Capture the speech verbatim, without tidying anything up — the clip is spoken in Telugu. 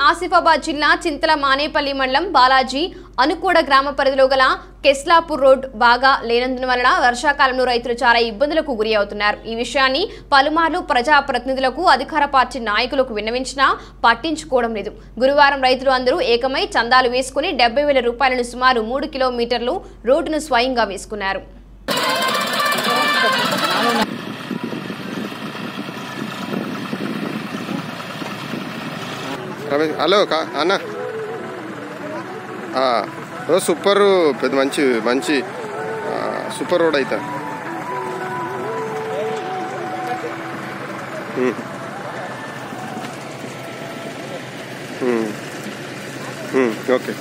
ఆసిఫాబాద్ జిల్లా చింతల మానేపల్లి మండలం బాలాజీ అనుకోడ గ్రామ పరిధిలో గల కెస్లాపూర్ రోడ్ బాగా లేనందున వలన వర్షాకాలంలో రైతులు చాలా ఇబ్బందులకు గురి అవుతున్నారు। ఈ విషయాన్ని పలుమార్లు ప్రజా ప్రతినిధులకు అధికార పార్టీ నాయకులకు విన్నవించినా పట్టించుకోవడం లేదు। గురువారం రైతులు అందరూ ఏకమై చందాలు వేసుకుని డెబ్బై వేల రూపాయలను సుమారు మూడు కిలోమీటర్లు రోడ్డును స్వయంగా వేసుకున్నారు। హలో అన్న సూపర్ పెద్ద మంచి మంచి సూపర్ రోడ్ అయితే ఓకే